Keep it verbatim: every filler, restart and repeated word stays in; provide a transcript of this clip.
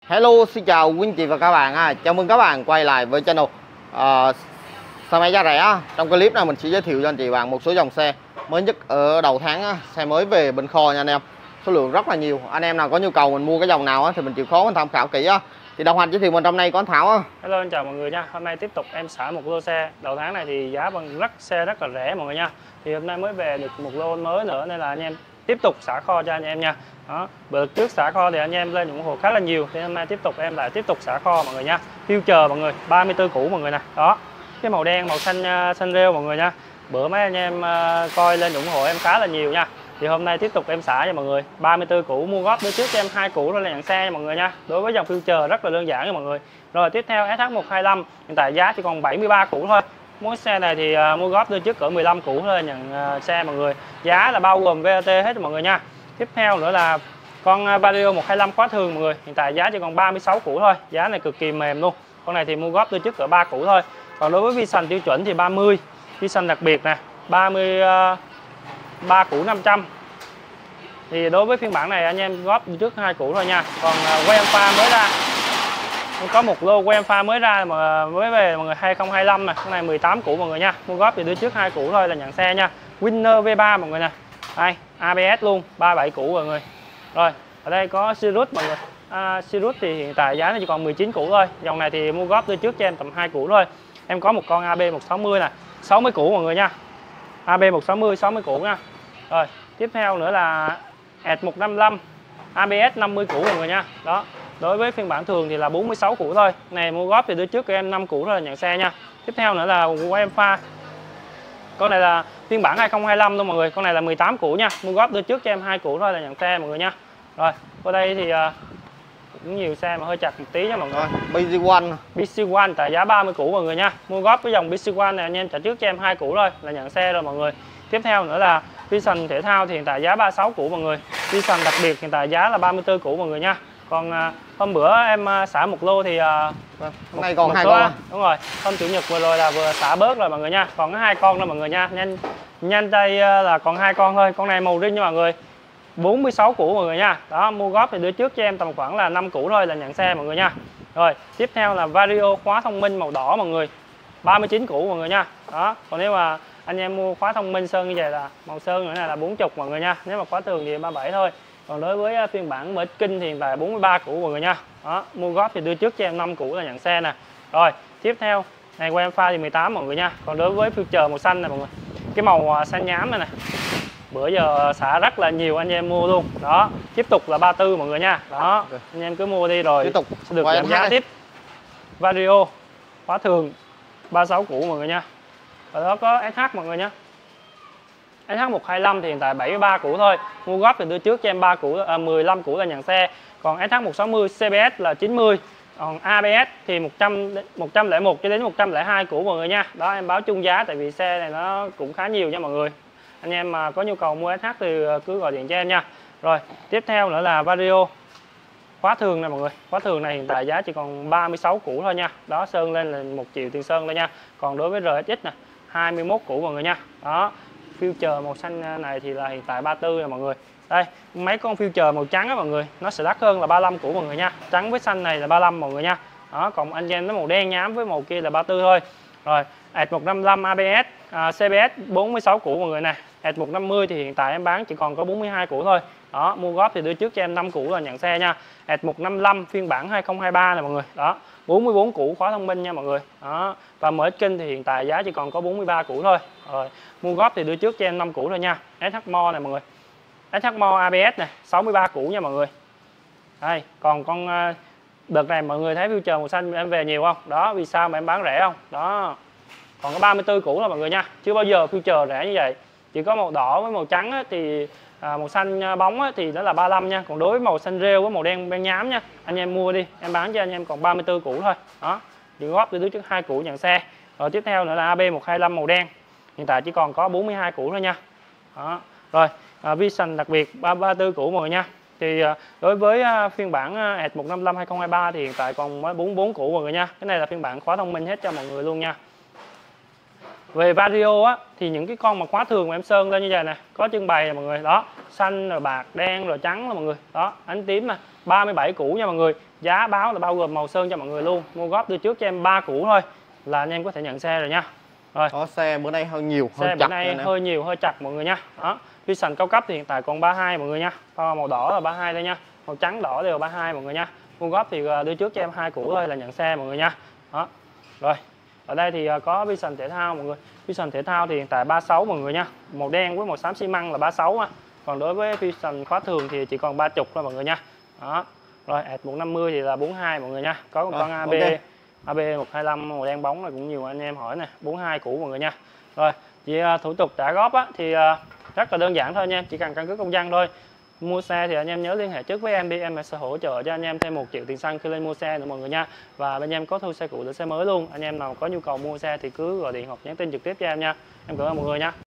Hello, xin chào quý anh chị và các bạn ha. Chào mừng các bạn quay lại với channel uh, xe máy giá rẻ. Trong clip này mình sẽ giới thiệu cho anh chị bạn một số dòng xe mới nhất ở đầu tháng á, xe mới về bên kho nha anh em. Số lượng rất là nhiều. Anh em nào có nhu cầu mình mua cái dòng nào á, thì mình chịu khó mình tham khảo kỹ á. Thì đồng hành giới thiệu mình hôm nay có anh Thảo á. Hello, anh chào mọi người nha. Hôm nay tiếp tục em xả một lô xe. Đầu tháng này thì giá bằng rất xe rất là rẻ mọi người nha. Thì hôm nay mới về được một lô mới nữa nên là anh em tiếp tục xả kho cho anh em nha. Đó, bữa trước xả kho thì anh em lên ủng hộ khá là nhiều, thì hôm nay tiếp tục em lại tiếp tục xả kho mọi người nha. Future mọi người, ba mươi tư cũ mọi người nè. Đó. Cái màu đen, màu xanh xanh rêu mọi người nha. Bữa mấy anh em coi lên ủng hộ em khá là nhiều nha. Thì hôm nay tiếp tục em xả cho mọi người. ba mươi tư cũ mua góp, đưa trước cho em hai cũ thôi là nhận xe nha mọi người nha. Đối với dòng Future rất là đơn giản nha mọi người. Rồi tiếp theo ét hát một hai lăm, hiện tại giá chỉ còn bảy mươi ba cũ thôi. Mỗi xe này thì uh, mua góp đưa trước cỡ mười lăm cũ thôi nhận uh, xe mọi người. Giá là bao gồm vê a tê hết mọi người nha. Tiếp theo nữa là con uh, Vario một hai lăm khóa thường mọi người, hiện tại giá chỉ còn ba mươi sáu cũ thôi. Giá này cực kỳ mềm luôn. Con này thì mua góp đưa trước cỡ ba cũ thôi. Còn đối với Vision tiêu chuẩn thì ba mươi, Vision đặc biệt nè, ba mươi ba cũ năm trăm. Thì đối với phiên bản này anh em góp trước hai cũ thôi nha. Còn uh, que pha mới ra, có một lô que pha mới ra mà mới về mọi người, hai không hai lăm này, cái này mười tám cũ mọi người nha. Mua góp thì đưa trước hai cũ thôi là nhận xe nha. Winner vê ba mọi người nè. Đây, a bê ét luôn, ba mươi bảy cũ mọi người. Rồi, ở đây có Sirius mọi người. À, Sirius thì hiện tại giá nó chỉ còn mười chín cũ thôi. Dòng này thì mua góp đưa trước cho em tầm hai cũ thôi. Em có một con a bê một sáu mươi nè, sáu mươi cũ mọi người nha. a bê một sáu mươi, sáu mươi cũ nha. Rồi, tiếp theo nữa là ẹt một năm lăm, a bê ét năm mươi cũ mọi người nha. Đó. Đối với phiên bản thường thì là bốn mươi sáu cũ thôi. Này mua góp thì đưa trước cho em năm cũ thôi là nhận xe nha. Tiếp theo nữa là quay pha. Con này là phiên bản hai không hai lăm luôn mọi người. Con này là mười tám cũ nha. Mua góp đưa trước cho em hai cũ thôi là nhận xe mọi người nha. Rồi, ở đây thì uh, cũng nhiều xe mà hơi chặt một tí nha mọi người. Rồi, bê xê One. bê xê One tại giá ba mươi cũ mọi người nha. Mua góp với dòng bê xê One này anh em trả trước cho em hai cũ thôi là nhận xe rồi mọi người. Tiếp theo nữa là Vision thể thao thì hiện tại giá ba mươi sáu cũ mọi người. Vision đặc biệt hiện tại giá là ba mươi tư cũ mọi người nha. Còn uh, hôm bữa em uh, xả một lô thì uh, hôm nay còn hai số, con. Đúng rồi, hôm chủ nhật vừa rồi là vừa xả bớt rồi mọi người nha. Còn có hai con đó mọi người nha. Nhanh nhanh tay uh, là còn hai con thôi. Con này màu riêng nha mọi người. bốn mươi sáu cũ mọi người nha. Đó, mua góp thì đưa trước cho em tầm khoảng là năm cũ thôi là nhận xe mọi người nha. Rồi, tiếp theo là Vario khóa thông minh màu đỏ mọi người. ba mươi chín cũ mọi người nha. Đó, còn nếu mà anh em mua khóa thông minh sơn như vậy là màu sơn nữa này là bốn mươi mọi người nha. Nếu mà khóa thường thì ba mươi bảy thôi. Còn đối với phiên bản mở kinh thì là bốn mươi ba cũ mọi người nha. Đó, mua góp thì đưa trước cho em năm cũ là nhận xe nè. Rồi, tiếp theo này que pha thì mười tám mọi người nha. Còn đối với Future màu xanh này mọi người. Cái màu xanh nhám này nè. Bữa giờ xả rất là nhiều anh em mua luôn. Đó, tiếp tục là ba mươi tư mọi người nha. Đó, anh em cứ mua đi rồi tiếp tục sẽ được giảm giá tiếp. Vario khóa thường ba mươi sáu cũ mọi người nha. Và đó có ét hát mọi người nha. ét hát một hai lăm thì hiện tại bảy mươi ba cũ thôi. Mua góp thì đưa trước cho em ba cũ, à, mười lăm cũ là nhận xe. Còn ét hát một sáu mươi xê bê ét là chín mươi. Còn a bê ét thì một trăm, một trăm lẻ một cho đến một trăm lẻ hai cũ mọi người nha. Đó, em báo chung giá tại vì xe này nó cũng khá nhiều nha mọi người. Anh em mà có nhu cầu mua ét hát thì cứ gọi điện cho em nha. Rồi, tiếp theo nữa là Vario khóa thường này mọi người. Khóa thường này hiện tại giá chỉ còn ba mươi sáu cũ thôi nha. Đó, sơn lên là một triệu tiền sơn thôi nha. Còn đối với rờ ét ích nè, hai mươi mốt cũ mọi người nha. Đó, Future màu xanh này thì là hiện tại ba mươi tư nè mọi người. Đây, mấy con Future màu trắng á mọi người, nó sẽ đắt hơn là ba mươi lăm cũ mọi người nha. Trắng với xanh này là ba mươi lăm mọi người nha. Đó, còn anh em nó màu đen nhám với màu kia là ba mươi tư thôi. Rồi, ẹt một năm lăm a bê ét, à, xê bê ét bốn mươi sáu cũ mọi người nè. ẹt một năm mươi thì hiện tại em bán chỉ còn có bốn mươi hai cũ thôi. Đó, mua góp thì đưa trước cho em năm cũ là nhận xe nha. ẹt một năm lăm phiên bản hai không hai ba nè mọi người. Đó, bốn mươi bốn cũ khóa thông minh nha mọi người. Đó, và mở kinh thì hiện tại giá chỉ còn có bốn mươi ba cũ thôi. Rồi, mua góp thì đưa trước cho em năm cũ thôi nha. ét hát Mo này mọi người. ét hát Mo a bê ét này, sáu mươi ba cũ nha mọi người. Đây, còn con đợt này mọi người thấy Future màu xanh em về nhiều không? Đó, vì sao mà em bán rẻ không? Đó. Còn có ba mươi tư cũ là mọi người nha. Chưa bao giờ Future rẻ như vậy. Chỉ có màu đỏ với màu trắng á, thì à, màu xanh bóng á, thì nó là ba mươi lăm nha. Còn đối với màu xanh rêu với màu đen đen nhám nha, anh em mua đi, em bán cho anh em còn ba mươi tư cũ thôi. Đó. Chỉ góp đưa trước hai cũ nhận xe. Rồi tiếp theo nữa là a bê một hai lăm màu đen. Hiện tại chỉ còn có bốn mươi hai cũ thôi nha. Đó. Rồi, à, Vision đặc biệt ba mươi tư cũ mọi người nha. Thì à, đối với à, phiên bản ẹt một năm lăm hai không hai ba thì hiện tại còn mới bốn mươi bốn cũ mọi người nha. Cái này là phiên bản khóa thông minh hết cho mọi người luôn nha. Về Vario á thì những cái con mà khóa thường mà em sơn lên như vậy nè, có trưng bày nè mọi người, đó, xanh rồi bạc, đen rồi trắng là mọi người, đó, ánh tím nè, ba mươi bảy củ nha mọi người. Giá báo là bao gồm màu sơn cho mọi người luôn. Mua góp đưa trước cho em ba củ thôi là anh em có thể nhận xe rồi nha. Rồi. Có xe bữa nay hơi nhiều, hơi Xe chặt bữa nay hơi nhiều, hơi chặt mọi người nha. Đó. Vision cao cấp thì hiện tại còn ba mươi hai mọi người nha. Còn màu đỏ là ba mươi hai thôi nha. Màu trắng đỏ đều ba mươi hai mọi người nha. Mua góp thì đưa trước cho em hai củ thôi là nhận xe mọi người nha. Đó. Rồi. Ở đây thì có Vision thể thao mọi người. Vision thể thao thì hiện tại ba mươi sáu mọi người nha. Màu đen với màu xám xi măng là ba mươi sáu á. Còn đối với Vision khóa thường thì chỉ còn ba mươi thôi mọi người nha. Đó. Rồi, ẹt một năm mươi thì là bốn mươi hai mọi người nha. Có một con a bê okay. a bê một hai lăm màu đen bóng là cũng nhiều anh em hỏi nè, bốn mươi hai củ mọi người nha. Rồi, vì uh, thủ tục trả góp á, thì uh, rất là đơn giản thôi nha, chỉ cần căn cước công dân thôi. Mua xe thì anh em nhớ liên hệ trước với em đi, em sẽ hỗ trợ cho anh em thêm một triệu tiền xăng khi lên mua xe nữa mọi người nha. Và bên em có thu xe cũ để xe mới luôn. Anh em nào có nhu cầu mua xe thì cứ gọi điện hoặc nhắn tin trực tiếp cho em nha. Em cảm ơn mọi người nha.